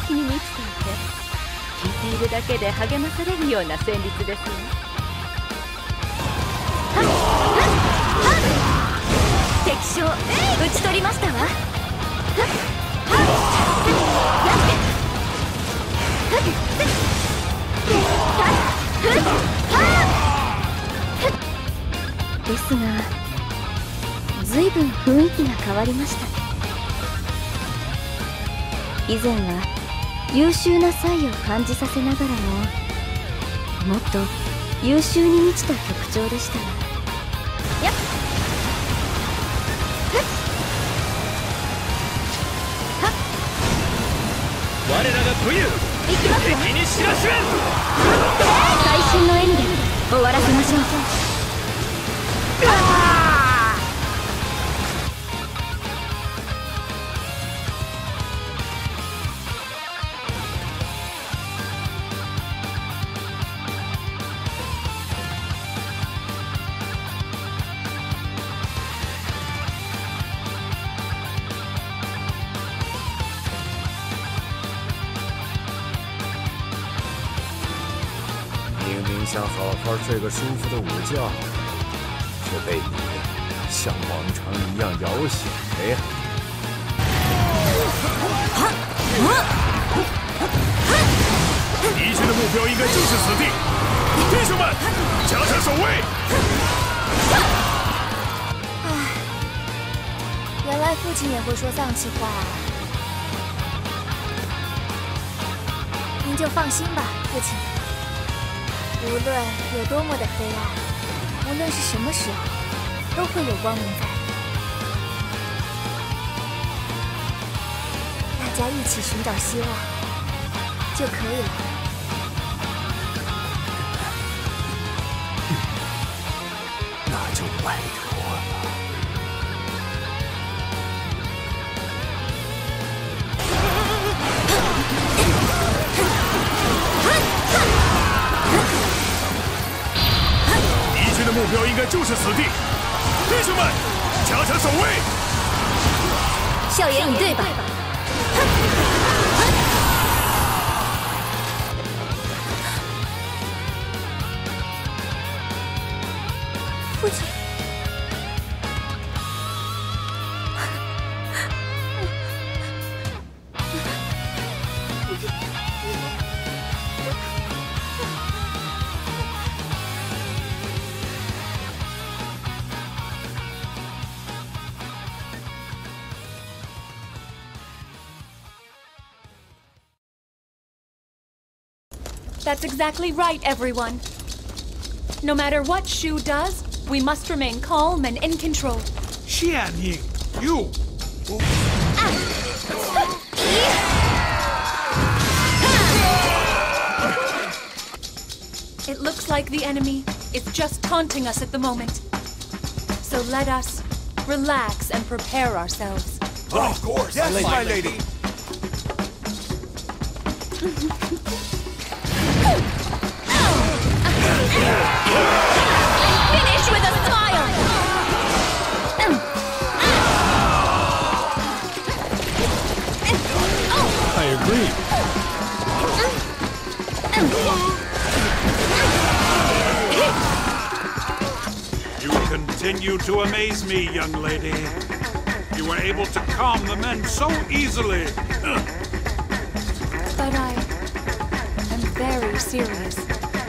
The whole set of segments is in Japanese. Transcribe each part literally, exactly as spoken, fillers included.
気に満ちていて、聞いているだけで励まされるような旋律ですわ。敵将討ち取りましたわ。ですが、ずいぶん雰囲気が変わりました。以前は優秀な才を感じさせながらも、もっと優秀に満ちた曲調でしたが。やっ我らが武勇、敵に知らしめん。 最新の笑みで終わらせましょう。 明明想好好睡个舒服的午觉，却被你像往常一样摇醒了呀！ 敌军的目标应该就是此地，弟兄们，加强守卫！ 唉，原来父亲也会说丧气话啊！您就放心吧，父亲。无论有多么的黑暗，无论是什么时候，都会有光明在。大家一起寻找希望就可以了。 那就拜托了。 敌军的目标应该就是此地，弟兄们，加强守卫！ 笑言以对吧？ 父亲， That's exactly right, everyone. No matter what Shu does, we must remain calm and in control. Xian Ying, you. It looks like the enemy is just taunting us at the moment. So let us relax and prepare ourselves. Of course, yes, my lady. Finish with a smile! I agree. You continue to amaze me, young lady. You were able to calm the men so easily. But I am very serious.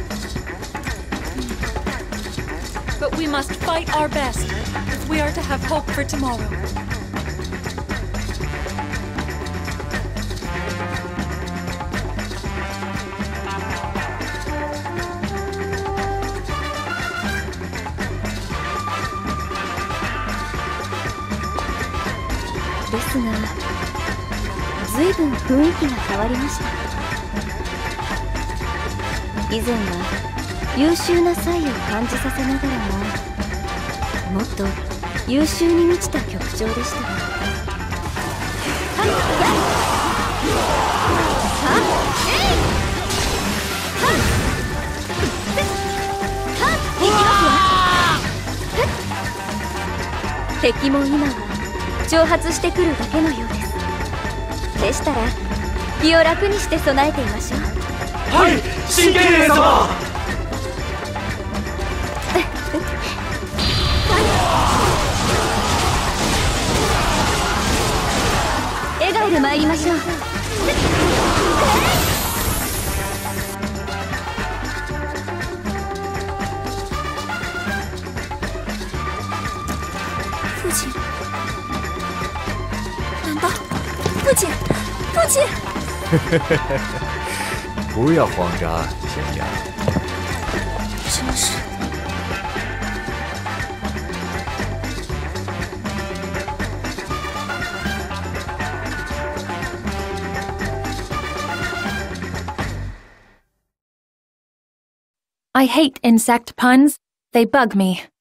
But we must fight our best if we are to have hope for tomorrow. ですが、ずいぶん雰囲気が変わりました。以前は優秀な才を感じさせながらも、もっと優秀に満ちた曲調でしたが。敵も今は挑発してくるだけのようです。でしたら気を楽にして備えていましょう。 はい、神経霊様。 笑顔で参りましょう。 父亲，难道父亲？父亲！ 不要慌张，仙阳。 真是。 I hate insect puns. They bug me.